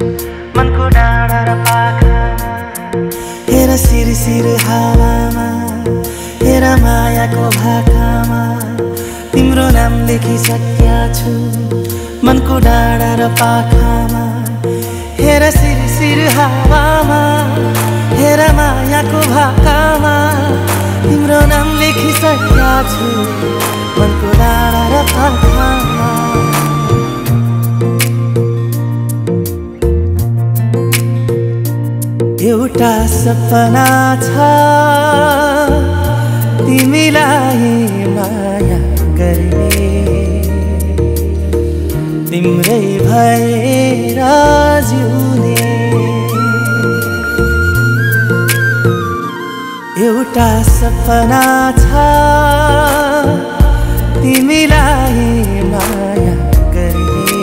मनको डाँडा र पाखामा। हेर सिरसिर हावामा, हेर मायाको भाकामा, तिम्रो नाम लेखिसक्या छु मनको डाँडा र पाखामा। हेर सिरसिर हावामा, हेर मायाको भाकामा, तिम्रो नाम लेखिसक्या छु मनको डाँडा र पाखामा। एउटा सपना छ तिमीलाई माया गर्ने, तिम्रै भएर जिउने। एउटा सपना छ तिमीलाई माया गर्ने,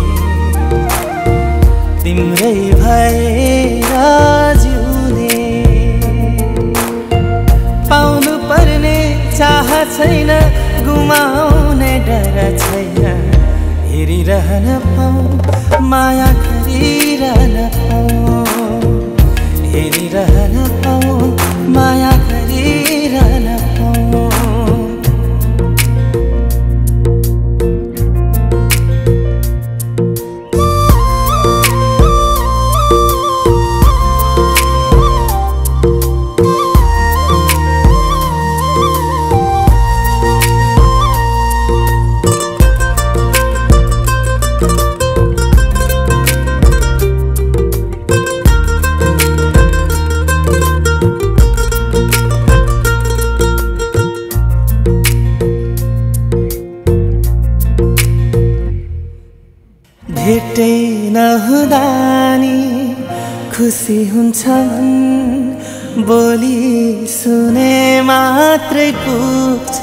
तिम्रै भएर जिउने। पाउनु पर्ने चाह छैन, गुमाउने डर छैन, हेरिरहन पाऊँ माया गरिरहन पाऊँ, हेरिरहन पाऊँ माया गरिरहन पाऊँ। भेटै नहुँदा नि खुसी हुन्छ मन, बोली सुने मात्रै पुग्छ।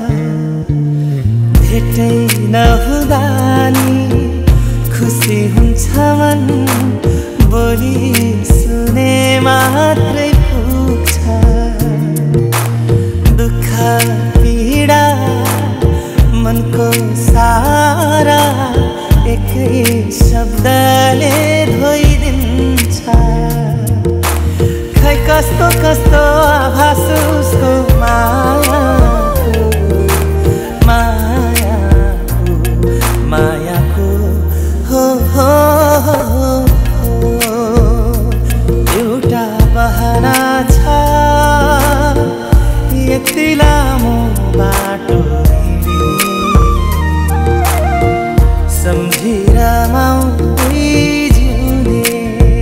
भेटै नहुँदा नि खुसी हुन्छ मन, बोली सुने मात्रै पुग्छ। दुःख पीडा मनको सारा एकै शब्दले धोइदिन्छ। खै कस्तो कस्तो आभास उसको मायाको, मायाको, मायाको हो हो हो हो। एउटा बहाना छ यति लामो बाटो सम्झिर माउदै जिउने।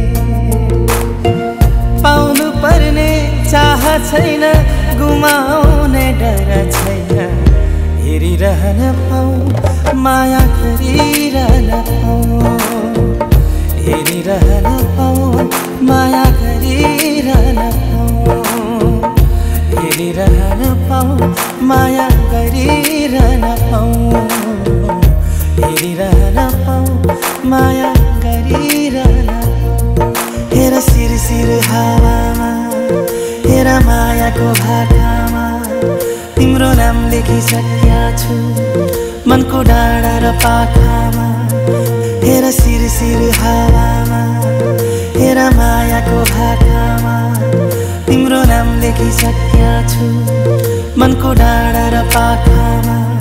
पाउनु पर्ने चाह छैन, गुमाउने डर छैन, हेरिरहन पाऊँ माया गरिरहन पाऊँ, हेरिरहन पाऊँ माया गरिरहन पाऊँ, हेरिरहन पाऊँ माया गरिरहन पाऊँ, हेरिरहन पाऊँ माया गरिरहन पाऊँ। हेर सिरसिर हावामा, हेर मायाको भाकामा, तिम्रो नाम लेखिसक्या छु मनको डाँडा र पाखामा। हेर सिरसिर हावामा, हेर मायाको भाकामा, तिम्रो नाम लेखिसक्या छु मनको डाँडा र पाखामा।